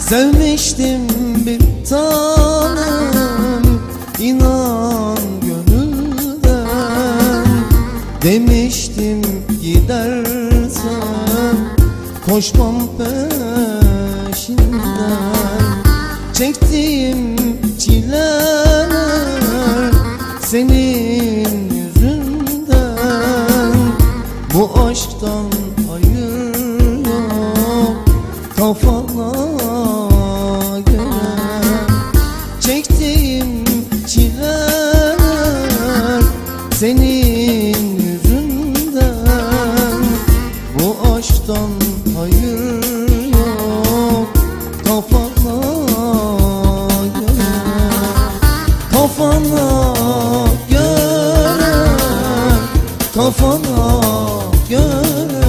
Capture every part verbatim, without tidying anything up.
Sevmiştim bir tanem, inan gönülden. Demiştim gidersen koşmam peşinden. Çektiğim çileler senin yüzünden. Bu aşktan hayır yok kafana göre. Çektiğim çileler senin yüzünden. Bu aşktan hayır yok kafana göre. Kafana göre, kafana göre.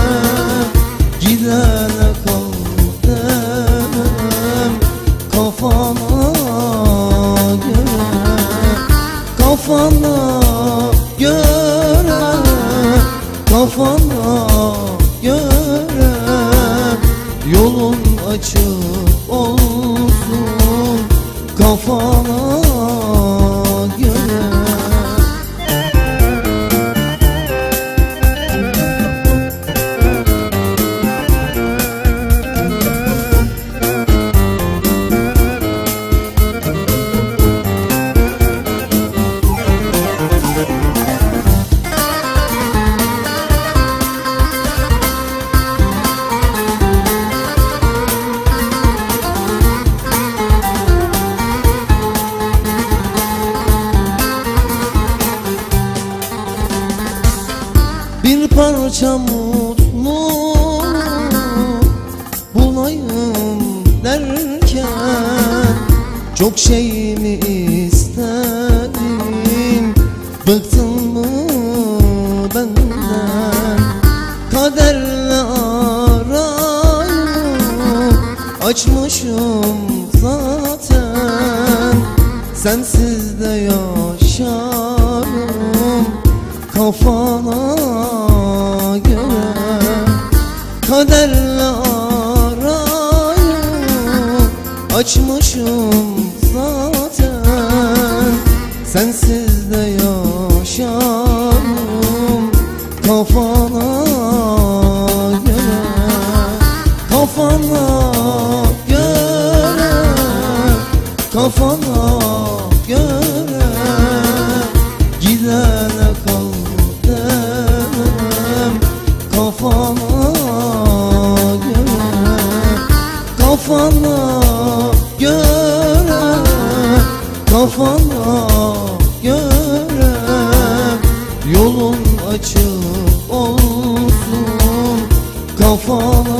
Gidene kal demem, kafana göre. Kafana göre, kafana göre. Yolun açık olsun kafana göre. Bir parça mutluluk bulayım derken çok şey mi istedim, bıktın mı benden? Kaderle arayı açmışım zaten. Sensiz de yaşarım kafana göre. Kaderle arayı açmışım zaten. Sensiz de yaşarım kafana göre. Kafana göre, kafana göre. Gidene kal demem, kafana göre. Kafana göre, kafana göre. Yolun açık olsun kafana